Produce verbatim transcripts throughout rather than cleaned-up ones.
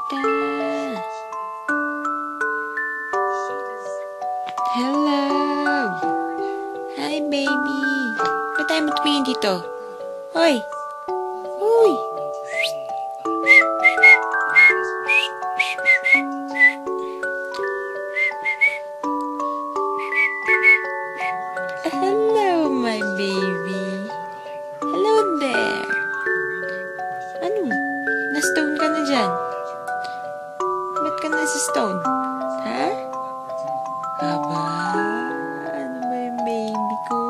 kita. Hello. Hi, baby. Ba't tayo mo tumingin dito? Hoy. Hoy. Hello, my baby. Hello there. Ano? Na-stone ka na dyan? Ba't ka na sa stone? Ha? Aba, ano ba yung baby ko?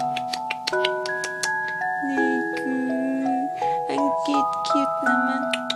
Niku, ang cute-cute naman.